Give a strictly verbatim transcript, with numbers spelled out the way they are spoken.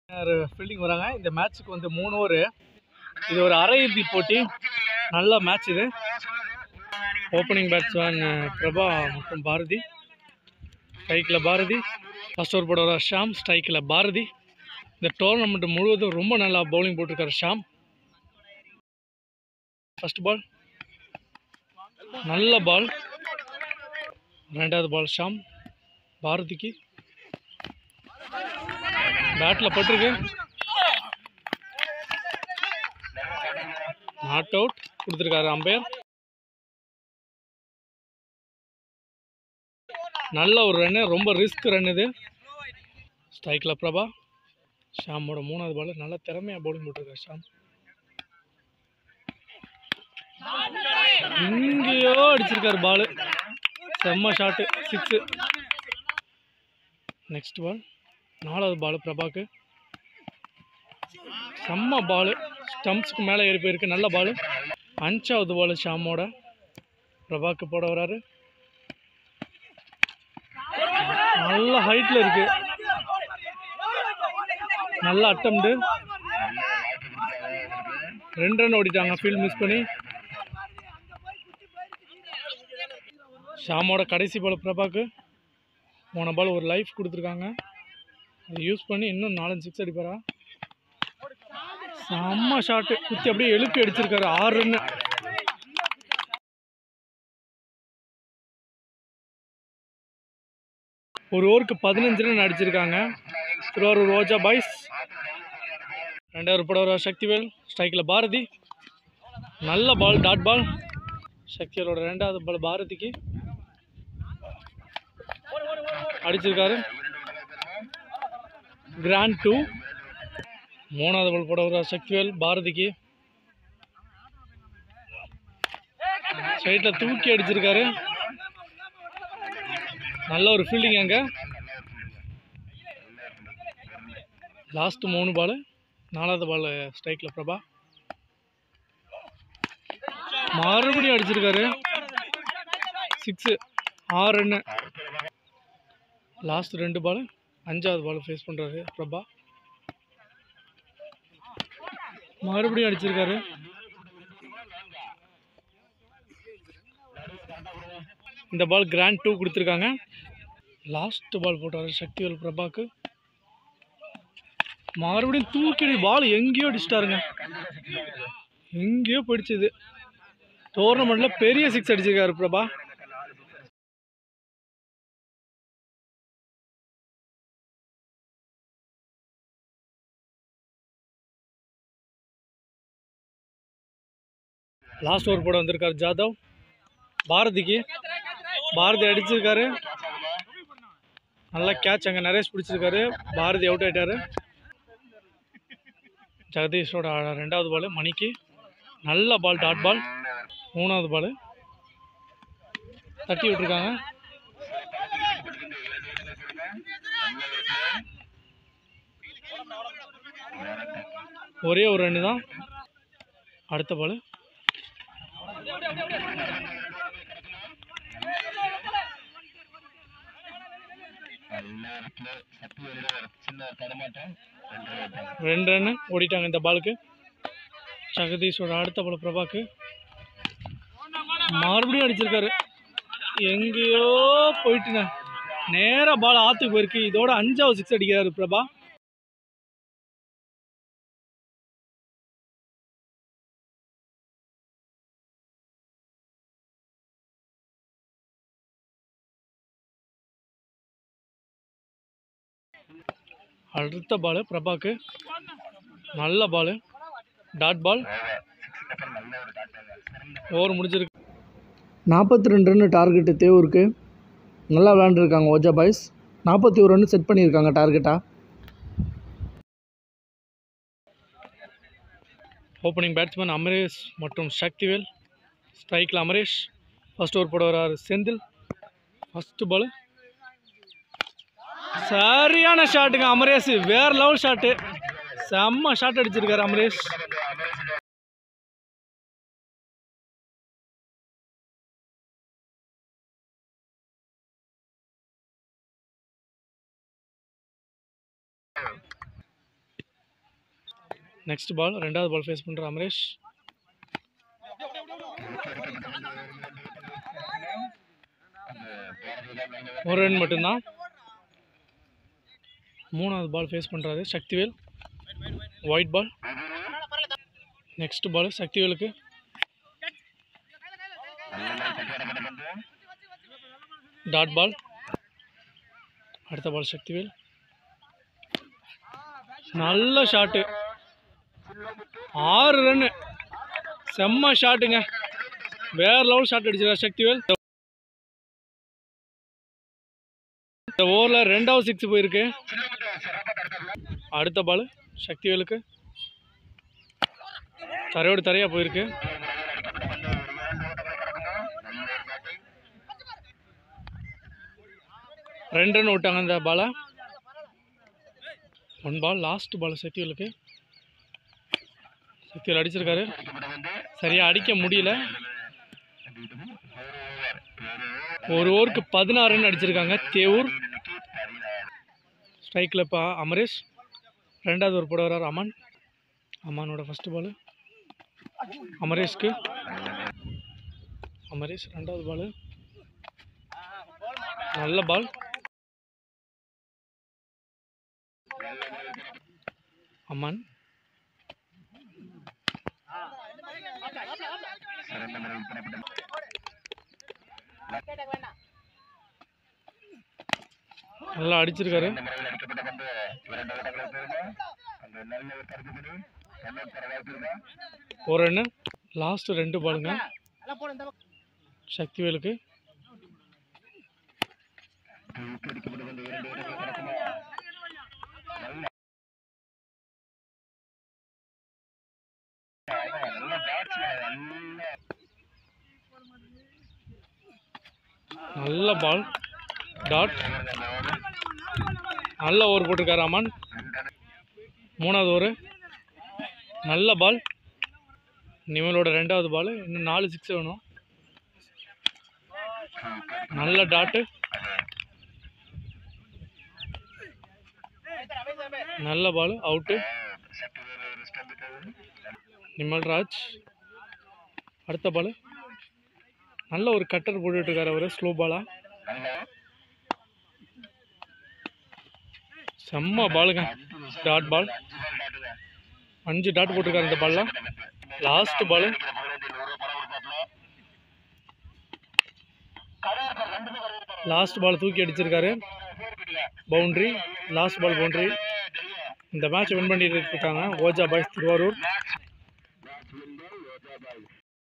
Fielding வராங்க. இந்த மேட்ச்சுக்கு வந்து மூணு ஓவர். இது ஒரு அரையிறுதி போட்டி. நல்ல மேட்ச் இது. ஓப்பனிங் பேட்ஸ்மேன் பிரபா மற்றும் பாரதி. ஸ்ட்ரைக்கில் பாரதி. ஃபர்ஸ்ட் ஓவர் போட வர ஷாம். ஸ்ட்ரைக்கில் பாரதி. இந்த டோர்னமெண்ட் முழுவதும் ரொம்ப நல்லா பவுலிங் போட்டிருக்காரு ஷாம். ஃபர்ஸ்ட் பால் நல்ல பால். ரெண்டாவது பால் ஷாம். பாரதிக்கு பேட்டில் பட்டிருக்கு. நாட் அவுட் கொடுத்துருக்காரு அம்பையர். நல்ல ஒரு ரன்னு, ரொம்ப ரிஸ்க் ரன் இது. ஸ்ட்ரைக்கில் பிரபா. ஷாமோட மூணாவது பால். நல்ல திறமையாக பவுலிங் போட்டிருக்காரு ஷாம். இங்கேயோ அடிச்சிருக்காரு பால். செம்ம ஷாட்டு, சிக்ஸு. நெக்ஸ்ட் பால் நாலாவது பால் பிரபாக்கு. செம்ம பால், ஸ்டம்ப்ஸ்க்கு மேலே ஏறி போயிருக்கு. நல்ல பால். அஞ்சாவது பால் ஷாமோட. பிரபாக்கு போட வராரு. நல்ல ஹைட்டில் இருக்கு. நல்ல அட்டம்ப்டு. ரெண்டு ரன் ஓடிட்டாங்க ஃபீல்ட் மிஸ் பண்ணி. ஷாமோட கடைசி பால் பிரபாக்கு. போன பால் ஒரு லைஃப் கொடுத்துருக்காங்க. அதை யூஸ் பண்ணி இன்னும் நாலஞ்சு சிக்ஸ் அடிப்பாரா? செம்ம ஷாட்டு, குத்தி அப்படியே எழுப்பி அடிச்சிருக்காரு. ஆறு ரன்னு. ஒரு ஓவருக்கு பதினஞ்சு ரன் அடிச்சிருக்காங்க திருவாரூர் ரோஜா பாய்ஸ். ரெண்டாவது படம் வர சக்திவேல். ஸ்ட்ரைக்கில் பாரதி. நல்ல பால், டாட் பால். சக்திவேலோட ரெண்டாவது பால் பாரதிக்கு அடிச்சிருக்காரு. கிராண்ட் டூ. மூணாவது பால் போட வர சக்திவேல் பாரதிக்கு ஸ்ட்ரைட்டில் தூக்கி அடிச்சிருக்காரு. நல்ல ஒரு ஃபீல்டிங் அங்கே. லாஸ்ட் மூணு பால். நாலாவது பால் ஸ்ட்ரைக்கில் பிரபா. மறுபடியும் அடிச்சிருக்காரு. சிக்ஸு, ஆறு ரன்னு. லாஸ்ட் ரெண்டு பால். அஞ்சாவது பால் ஃபேஸ் பண்ணுறாரு பிரபா. மறுபடியும் அடிச்சிருக்காரு. இந்த பால் கிராண்ட் டூ கொடுத்துருக்காங்க. லாஸ்ட் பால் போட்டார் சக்திவேல் பிரபாக்கு. மறுபடியும் தூக்கி பால் எங்கேயோ அடிச்சிட்டாருங்க. எங்கேயோ போயிடுச்சு. டோர்னமெண்ட்ல பெரிய சிக்ஸ் அடிச்சிருக்காரு பிரபா. லாஸ்ட் ஓவர் போட வந்திருக்காரு ஜாதவ். பாரதிக்கு பாரதி அடிச்சிருக்காரு. நல்லா கேட்ச் அங்கே நரேஷ் பிடிச்சிருக்காரு. பாரதி அவுட் ஆயிட்டாரு. ஜெகதீஷோட ரெண்டாவது பால் மணிக்கு. நல்ல பால், டாட் பால். மூணாவது பால் தட்டி விட்டுருக்காங்க. ஒரே ஒரு ரன்னு தான். அடுத்த பால் ரெண்டு ரன்னு ஓடிட்டாங்க இந்த பாலுக்கு. ஜெகதீஷோட அடுத்த பால் பிரபாக்கு. மறுபடியும் அடிச்சிருக்காரு. எங்கேயோ போயிட்டுங்க. நேராக பால் ஆற்றுக்கு போயிருக்கு. இதோட அஞ்சாவது சிக்ஸ் அடிக்கிறாரு பிரபா. அடுத்த பால் பிரபாக்கு. நல்ல பால், டாட் பால். ஓவர் முடிஞ்சிருக்கு. நாற்பத்தி ரெண்டு ரன் டார்கெட்டு தேவூருக்கு. நல்லா விளையாண்டுருக்காங்க ஓஜா பாய்ஸ். நாற்பத்தி ஒரு ரன் செட் பண்ணியிருக்காங்க டார்கெட்டாக. ஓப்பனிங் பேட்ஸ்மேன் அமரேஷ் மற்றும் சக்திவேல். ஸ்ட்ரைக்கில் அமரேஷ். ஃபர்ஸ்ட் ஓவர் போட வராரு செந்தில். ஃபர்ஸ்ட் பால் சரியான ஷாட்டுங்க அமரேஷ். வேற லெவல் ஷாட்டு. செம்ம ஷாட் அடிச்சிருக்காரு அமரேஷ். நெக்ஸ்ட் பால் ரெண்டாவது பால் ஃபேஸ் பண்ணுற அமரேஷ். ஒரு ரன் மட்டும்தான். மூணாவது பால் ஃபேஸ் பண்ணுறாரு Sakthivel. Wide ball. Next ball சக்திவேலுக்கு. Dot ball. அடுத்த பால் சக்திவேல். நல்ல ஷாட்டு. ஆறு ரன்னு. செம்ம ஷாட்டுங்க. வேற லெவல் ஷாட் அடிச்சிருக்கார் சக்திவேல். இந்த ஓவரில் ரெண்டாவது சிக்ஸ் போயிருக்கு. அடுத்த பால் சக்திவேலுக்கு. தரையோடு தரையாக போயிருக்கு. ரெண்டு ரன் விட்டாங்க இந்த பாலை. ஒன் பால் லாஸ்ட் பால் சக்திவேலுக்கு. சக்திவேல் அடிச்சிருக்காரு. சரியாக அடிக்க முடியல. ஒரு ஓவருக்கு பதினாறு ரன் அடிச்சிருக்காங்க தேவூர். ஸ்ட்ரைக்கில் இப்போ அமரேஷ். ரெண்டாவது ஒரு போட வர்றார் அமான். அமானோட ஃபஸ்ட்டு பால் அமரேஷ்க்கு. அமரேஷ் ரெண்டாவது பால். நல்ல பால். அமான். நல்லா அடிச்சிருக்காரு. ஒரு ரன்னு. லாஸ்ட் ரெண்டு பாலுங்க சக்திவேலுக்கு. நல்ல பால். டாட். நல்ல ஓவர் போட்டிருக்காரு அமான். மூணாவது ஓவர். நல்ல பால். நிமலோட ரெண்டாவது பால். இன்னும் நாலு சிக்ஸ் வேணும். நல்ல டாட்டு. நல்ல பால். அவுட்டு. நிமல்ராஜ். அடுத்த பால். நல்ல ஒரு கட்டர் போட்டுட்டு இருக்காரு அவர். ஸ்லோ பாலா. செம்ம பாலுங்க. Dot ball. அஞ்சு டாட் போட்டிருக்காரு இந்த பால்ல. Last ball. லாஸ்ட் பால் தூக்கி அடிச்சிருக்காரு. பவுண்ட்ரி. Last ball boundary. இந்த மேட்ச் வின் பண்ணிட்டு இருக்காங்க ஓஜா பாய்ஸ் திருவாரூர்.